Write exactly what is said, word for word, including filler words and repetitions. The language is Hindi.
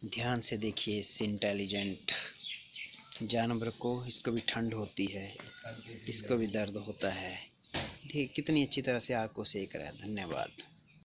ध्यान से देखिए इस इंटेलिजेंट जानवर को। इसको भी ठंड होती है, इसको भी दर्द होता है। देखिए कितनी अच्छी तरह से आग को सेक रहा है। धन्यवाद।